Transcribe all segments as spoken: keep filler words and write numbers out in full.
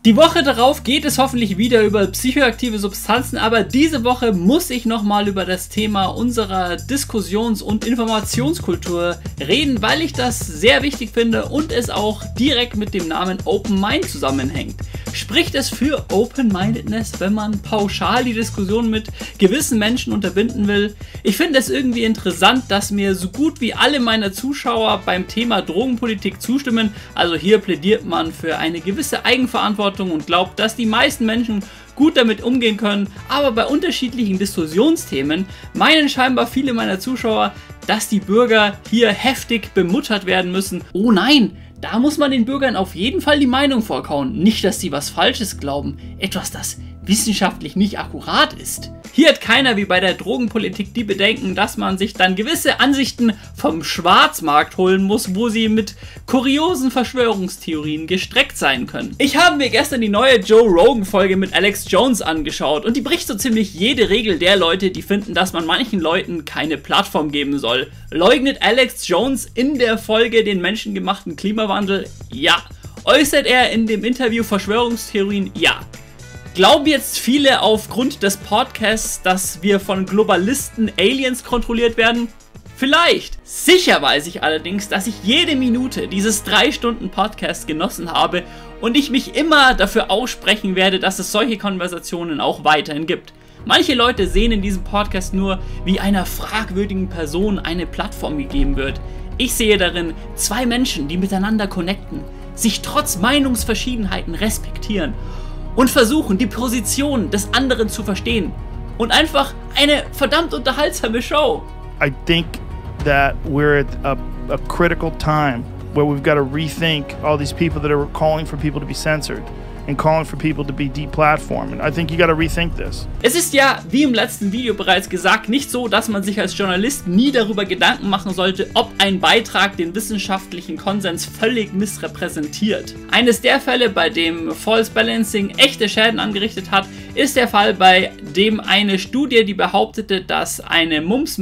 Die Woche darauf geht es hoffentlich wieder über psychoaktive Substanzen, aber diese Woche muss ich nochmal über das Thema unserer Diskussions- und Informationskultur reden, weil ich das sehr wichtig finde und es auch direkt mit dem Namen Open Mind zusammenhängt. Spricht es für Open-Mindedness, wenn man pauschal die Diskussion mit gewissen Menschen unterbinden will? Ich finde es irgendwie interessant, dass mir so gut wie alle meiner Zuschauer beim Thema Drogenpolitik zustimmen. Also hier plädiert man für eine gewisse Eigenverantwortung und glaubt, dass die meisten Menschen gut damit umgehen können. Aber bei unterschiedlichen Diskussionsthemen meinen scheinbar viele meiner Zuschauer, dass die Bürger hier heftig bemuttert werden müssen. Oh nein! Da muss man den Bürgern auf jeden Fall die Meinung vorkauen. Nicht, dass sie was Falsches glauben. Etwas, das wissenschaftlich nicht akkurat ist. Hier hat keiner wie bei der Drogenpolitik die Bedenken, dass man sich dann gewisse Ansichten vom Schwarzmarkt holen muss, wo sie mit kuriosen Verschwörungstheorien gestreckt sein können. Ich habe mir gestern die neue Joe Rogan Folge mit Alex Jones angeschaut und die bricht so ziemlich jede Regel der Leute, die finden, dass man manchen Leuten keine Plattform geben soll. Leugnet Alex Jones in der Folge den menschengemachten Klimawandel? Ja. Äußert er in dem Interview Verschwörungstheorien? Ja. Glauben jetzt viele aufgrund des Podcasts, dass wir von Globalisten Aliens kontrolliert werden? Vielleicht. Sicher weiß ich allerdings, dass ich jede Minute dieses drei Stunden Podcast genossen habe und ich mich immer dafür aussprechen werde, dass es solche Konversationen auch weiterhin gibt. Manche Leute sehen in diesem Podcast nur, wie einer fragwürdigen Person eine Plattform gegeben wird. Ich sehe darin zwei Menschen, die miteinander connecten, sich trotz Meinungsverschiedenheiten respektieren und versuchen, die Position des anderen zu verstehen. Und einfach eine verdammt unterhaltsame Show. I think that we're at a, a critical time where we've got to rethink all these people that are calling for people to be censored and calling for people to be deplatformed. And I think you got to rethink this. Es ist ja, wie im letzten Video bereits gesagt, nicht so, dass man sich als Journalist nie darüber Gedanken machen sollte, ob ein Beitrag den wissenschaftlichen Konsens völlig missrepräsentiert. Eines der Fälle, bei dem False Balancing echte Schäden angerichtet hat, ist der Fall, bei dem eine Studie, die behauptete, dass eine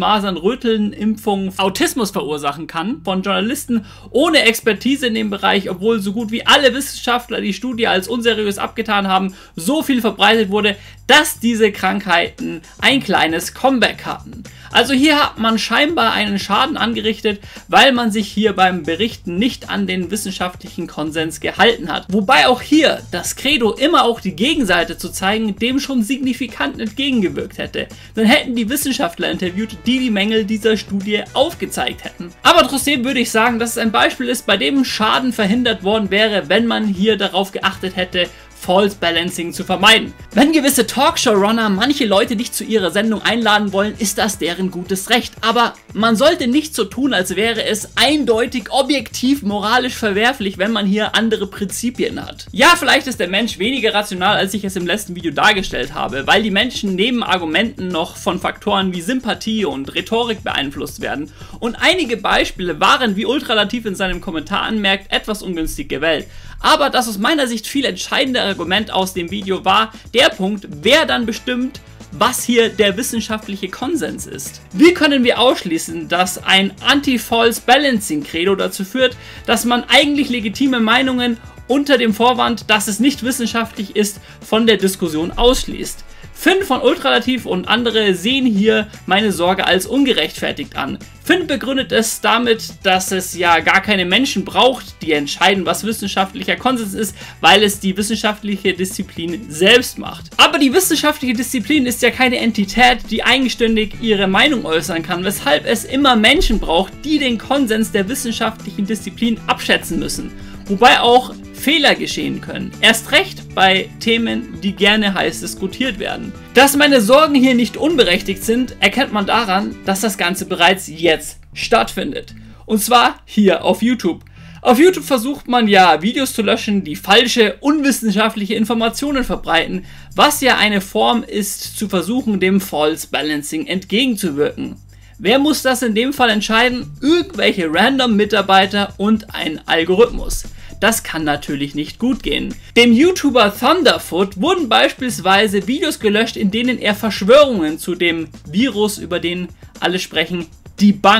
Mumps-Masern-Röteln-Impfung Autismus verursachen kann, von Journalisten ohne Expertise in dem Bereich, obwohl so gut wie alle Wissenschaftler die Studie als unseriös abgetan haben, so viel verbreitet wurde, dass diese Krankheiten ein kleines Comeback hatten. Also hier hat man scheinbar einen Schaden angerichtet, weil man sich hier beim Berichten nicht an den wissenschaftlichen Konsens gehalten hat. Wobei auch hier das Credo, immer auch die Gegenseite zu zeigen, dem schon signifikant entgegengewirkt hätte. Dann hätten die Wissenschaftler interviewt, die die Mängel dieser Studie aufgezeigt hätten. Aber trotzdem würde ich sagen, dass es ein Beispiel ist, bei dem Schaden verhindert worden wäre, wenn man hier darauf geachtet hätte, False Balancing zu vermeiden. Wenn gewisse Talkshow-Runner manche Leute nicht zu ihrer Sendung einladen wollen, ist das deren gutes Recht. Aber man sollte nicht so tun, als wäre es eindeutig objektiv moralisch verwerflich, wenn man hier andere Prinzipien hat. Ja, vielleicht ist der Mensch weniger rational, als ich es im letzten Video dargestellt habe, weil die Menschen neben Argumenten noch von Faktoren wie Sympathie und Rhetorik beeinflusst werden. Und einige Beispiele waren, wie Ultralativ in seinem Kommentar anmerkt, etwas ungünstig gewählt. Aber das aus meiner Sicht viel entscheidende Argument aus dem Video war der Punkt, wer dann bestimmt, was hier der wissenschaftliche Konsens ist. Wie können wir ausschließen, dass ein Anti-False-Balancing-Credo dazu führt, dass man eigentlich legitime Meinungen unter dem Vorwand, dass es nicht wissenschaftlich ist, von der Diskussion ausschließt? Finn von Ultralativ und andere sehen hier meine Sorge als ungerechtfertigt an. Finn begründet es damit, dass es ja gar keine Menschen braucht, die entscheiden, was wissenschaftlicher Konsens ist, weil es die wissenschaftliche Disziplin selbst macht. Aber die wissenschaftliche Disziplin ist ja keine Entität, die eigenständig ihre Meinung äußern kann, weshalb es immer Menschen braucht, die den Konsens der wissenschaftlichen Disziplin abschätzen müssen. Wobei auch Fehler geschehen können. Erst recht bei Themen, die gerne heiß diskutiert werden. Dass meine Sorgen hier nicht unberechtigt sind, erkennt man daran, dass das Ganze bereits jetzt stattfindet. Und zwar hier auf YouTube. Auf YouTube versucht man ja, Videos zu löschen, die falsche, unwissenschaftliche Informationen verbreiten, was ja eine Form ist, zu versuchen, dem False Balancing entgegenzuwirken. Wer muss das in dem Fall entscheiden? Irgendwelche random Mitarbeiter und ein Algorithmus. Das kann natürlich nicht gut gehen. Dem YouTuber Thunderfoot wurden beispielsweise Videos gelöscht, in denen er Verschwörungen zu dem Virus, über den alle sprechen, debunkt.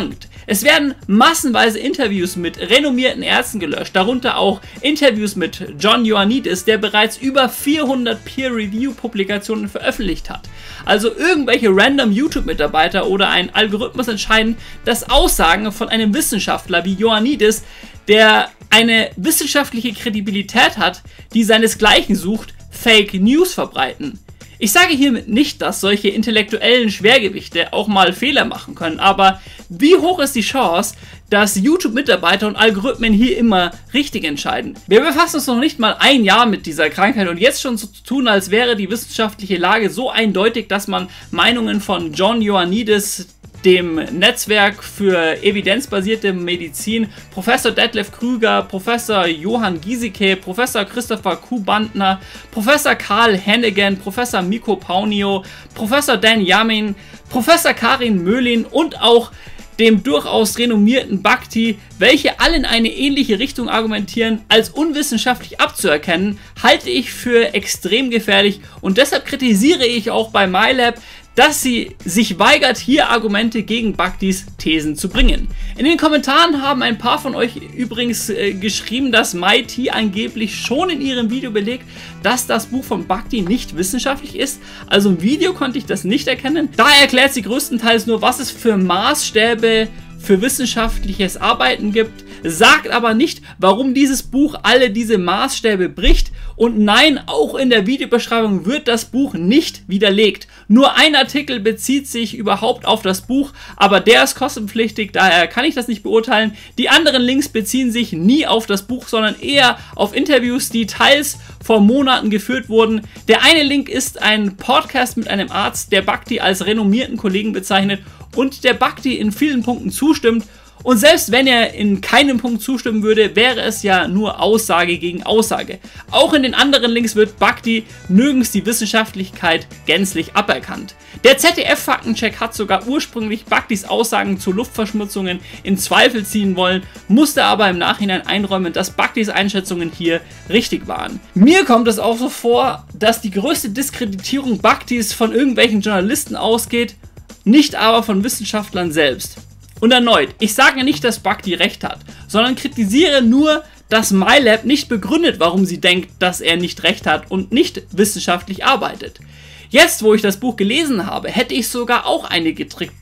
Es werden massenweise Interviews mit renommierten Ärzten gelöscht, darunter auch Interviews mit John Ioannidis, der bereits über vierhundert Peer-Review-Publikationen veröffentlicht hat. Also irgendwelche random YouTube-Mitarbeiter oder ein Algorithmus entscheiden, dass Aussagen von einem Wissenschaftler wie Ioannidis, der eine wissenschaftliche Kredibilität hat, die seinesgleichen sucht, Fake News verbreiten. Ich sage hiermit nicht, dass solche intellektuellen Schwergewichte auch mal Fehler machen können, aber wie hoch ist die Chance, dass YouTube-Mitarbeiter und Algorithmen hier immer richtig entscheiden? Wir befassen uns noch nicht mal ein Jahr mit dieser Krankheit und jetzt schon so zu tun, als wäre die wissenschaftliche Lage so eindeutig, dass man Meinungen von John Ioannidis, dem Netzwerk für evidenzbasierte Medizin, Professor Detlef Krüger, Professor Johann Giesecke, Professor Christopher Kuhbandner, Professor Karl Hennigan, Professor Mikko Paunio, Professor Dan Yamin, Professor Karin Möhlin und auch dem durchaus renommierten Bhakti, welche alle in eine ähnliche Richtung argumentieren, als unwissenschaftlich abzuerkennen, halte ich für extrem gefährlich und deshalb kritisiere ich auch bei MyLab, dass sie sich weigert, hier Argumente gegen Bhaktis Thesen zu bringen. In den Kommentaren haben ein paar von euch übrigens äh, geschrieben, dass MyT angeblich schon in ihrem Video belegt, dass das Buch von Bhakti nicht wissenschaftlich ist. Also im Video konnte ich das nicht erkennen. Da erklärt sie größtenteils nur, was es für Maßstäbe für wissenschaftliches Arbeiten gibt, sagt aber nicht, warum dieses Buch alle diese Maßstäbe bricht. Und nein, auch in der Videobeschreibung wird das Buch nicht widerlegt. Nur ein Artikel bezieht sich überhaupt auf das Buch, aber der ist kostenpflichtig, daher kann ich das nicht beurteilen. Die anderen Links beziehen sich nie auf das Buch, sondern eher auf Interviews, die teils vor Monaten geführt wurden. Der eine Link ist ein Podcast mit einem Arzt, der Bhakti als renommierten Kollegen bezeichnet und der Bhakti in vielen Punkten zustimmt. Und selbst wenn er in keinem Punkt zustimmen würde, wäre es ja nur Aussage gegen Aussage. Auch in den anderen Links wird Bhakti nirgends die Wissenschaftlichkeit gänzlich aberkannt. Der Z D F-Faktencheck hat sogar ursprünglich Bhaktis Aussagen zu Luftverschmutzungen in Zweifel ziehen wollen, musste aber im Nachhinein einräumen, dass Bhaktis Einschätzungen hier richtig waren. Mir kommt es auch so vor, dass die größte Diskreditierung Bhaktis von irgendwelchen Journalisten ausgeht, nicht aber von Wissenschaftlern selbst. Und erneut, ich sage nicht, dass Bhakti recht hat, sondern kritisiere nur, dass MyLab nicht begründet, warum sie denkt, dass er nicht recht hat und nicht wissenschaftlich arbeitet. Jetzt, wo ich das Buch gelesen habe, hätte ich sogar auch einige Trick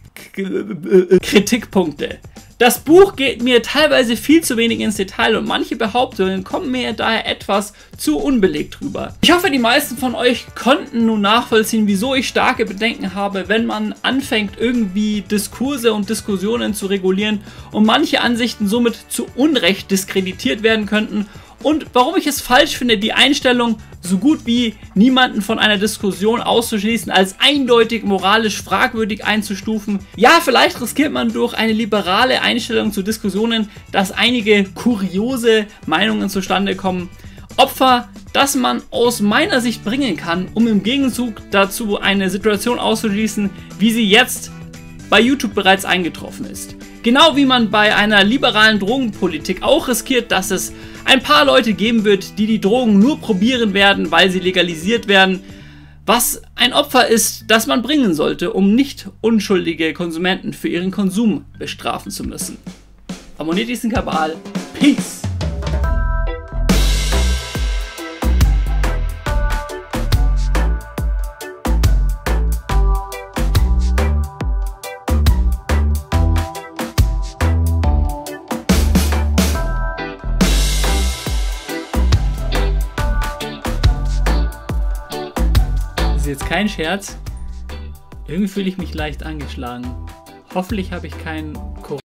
Kritikpunkte. Das Buch geht mir teilweise viel zu wenig ins Detail und manche Behauptungen kommen mir daher etwas zu unbelegt rüber. Ich hoffe, die meisten von euch konnten nun nachvollziehen, wieso ich starke Bedenken habe, wenn man anfängt, irgendwie Diskurse und Diskussionen zu regulieren und manche Ansichten somit zu Unrecht diskreditiert werden könnten. Und warum ich es falsch finde, die Einstellung, so gut wie niemanden von einer Diskussion auszuschließen, als eindeutig moralisch fragwürdig einzustufen. Ja, vielleicht riskiert man durch eine liberale Einstellung zu Diskussionen, dass einige kuriose Meinungen zustande kommen. Opfer, das man aus meiner Sicht bringen kann, um im Gegenzug dazu eine Situation auszuschließen, wie sie jetzt bei YouTube bereits eingetroffen ist. Genau wie man bei einer liberalen Drogenpolitik auch riskiert, dass es ein paar Leute geben wird, die die Drogen nur probieren werden, weil sie legalisiert werden, was ein Opfer ist, das man bringen sollte, um nicht unschuldige Konsumenten für ihren Konsum bestrafen zu müssen. Abonniert diesen Kabal. Peace! Jetzt kein Scherz. Irgendwie fühle ich mich leicht angeschlagen. Hoffentlich habe ich keinen Corona.